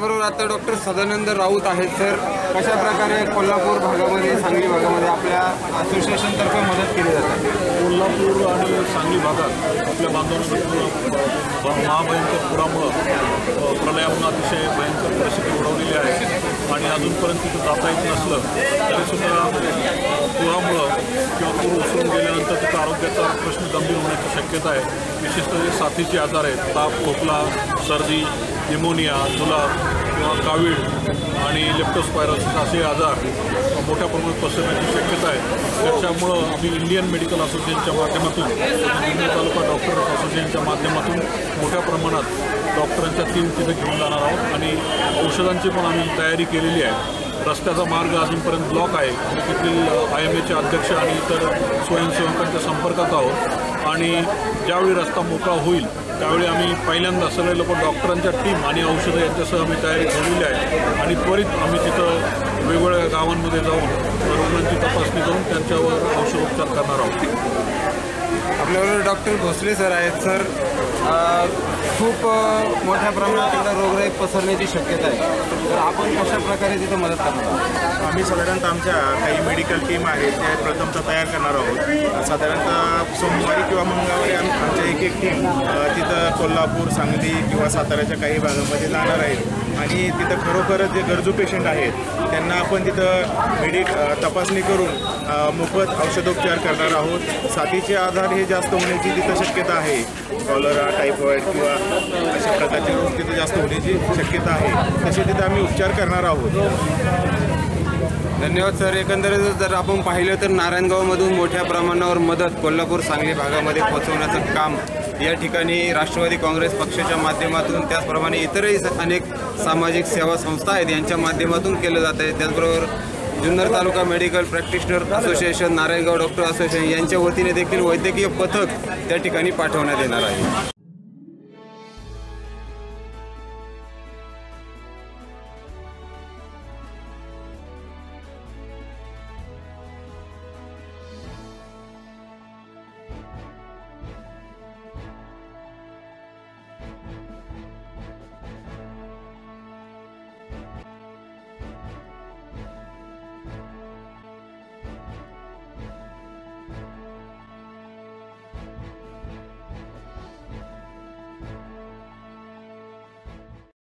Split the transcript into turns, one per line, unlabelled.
बरोबर आता डॉक्टर सदानंद राऊत आहेत सर, कशा प्रकारे कोल्हापूर भागामध्ये सांगली भागामध्ये आपल्या असोसिएशनतर्फे मदत केली जाते?
कोल्हापूर आणि सांगली भागात आपल्या बांधवांना महाभयंकर पुरामुळं प्रलयामुळे अतिशय भयंकर परिस्थिती ओढवलेली आहे आणि अजूनपर्यंत तिथं जाता येत नसलं तरीसुद्धा पुरामुळं किंवा पूर उसळून गेल्यानंतर तिथं आरोग्याचा प्रश्न गंभीर होण्याची शक्यता आहे। विशेषतः जे साथीचे आजार आहेत, ताप, खोकला, सर्दी, निमोनिया, जुलाब किंवा कावीळ आणि लेप्टोस्पायरोसिस असे आजार मोठ्या प्रमाणात पसरण्याची शक्यता आहे। त्याच्यामुळं आम्ही इंडियन मेडिकल असोसिएशनच्या माध्यमातून जुन्नर तालुका डॉक्टर असोसिएशनच्या माध्यमातून मोठ्या प्रमाणात डॉक्टरांच्या टीम तिथे घेऊन जाणार आहोत आणि औषधांची पण आम्ही तयारी केलेली आहे। रस्त्याचा मार्ग अजूनपर्यंत ब्लॉक आहे, तिथील IMAचे अध्यक्ष आणि इतर स्वयंसेवकांच्या संपर्कात आहोत आणि ज्यावेळी रस्ता मोकळा होईल त्यावेळी आम्ही पहिल्यांदा सगळे लोक डॉक्टरांच्या टीम आणि औषधं यांच्यासह आम्ही तयारी ठेवलेली आहे आणि त्वरित आम्ही तिथं वेगवेगळ्या गावांमध्ये जाऊन रुग्णांची तपासणी करून त्यांच्यावर औषधोपचार करणार आहोत।
आपल्याबरोबर डॉक्टर भोसले सर आहेत सर, खूप मोठ्या प्रमाणात तिथं रोगराई पसरण्याची शक्यता आहे, तर आपण कशा प्रकारे तिथं मदत करणार आहोत?
आम्ही साधारणतः आमच्या काही मेडिकल टीम आहेत त्या प्रथमतः तयार करणार आहोत। साधारणतः सोमवारी किंवा मंगळवारी आमच्या एक टीम तिथं कोल्हापूर, सांगली किंवा साताऱ्याच्या काही भागामध्ये जाणार आहेत आणि तिथं खरोखरच जे गरजू पेशंट आहेत त्यांना आपण तिथं तपासणी करून मोफत औषधोपचार करणार आहोत। साथीचे आजार हे जास्त होण्याची तिथं शक्यता आहे, कॉलरा, टायफॉईड किंवा अशा प्रकारचे रोग तिथं जास्त होण्याची शक्यता आहे, तसे तिथं आम्ही उपचार करणार आहोत।
धन्यवाद सर। एकंदरीत जर आपण पाहिलं तर नारायणगावमधून मोठ्या प्रमाणावर मदत कोल्हापूर सांगली भागामध्ये पोहोचवण्याचं काम या ठिकाणी राष्ट्रवादी काँग्रेस पक्षाच्या माध्यमातून, त्याचप्रमाणे इतरही अनेक सामाजिक सेवा संस्था आहेत यांच्या माध्यमातून केलं जात आहे। त्याचबरोबर Junnar taluka medical practitioner association, Narayangaon doctor association यांच्या वतीने देखील वैद्यकीय पथक त्या ठिकाणी पाठवण्यात येणार आहे।